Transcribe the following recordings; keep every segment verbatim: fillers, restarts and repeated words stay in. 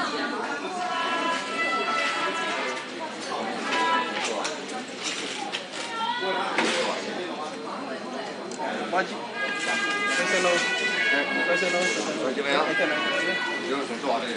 关机。开始喽！开始喽！ 开始没有？有什么做的？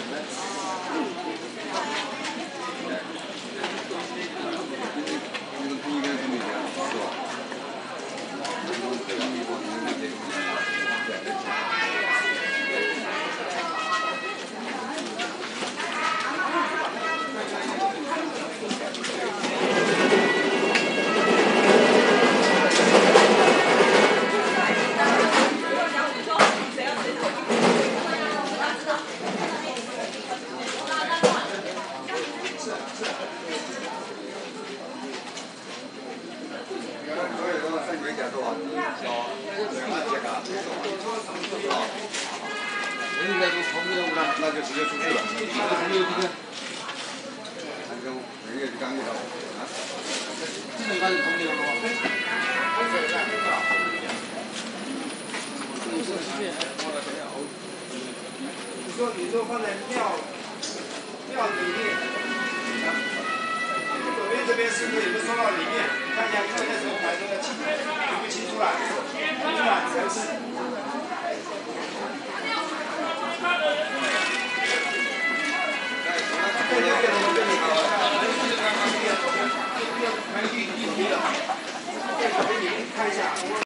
那就直接出去了。这个朋友今天，反正人也是干的啊。这种干的朋友吗？ 你说你说放在庙庙里面，左边这边是不是有个收到里面？看一下看一下什么牌子的清清不清出来？清出来才是。对对对。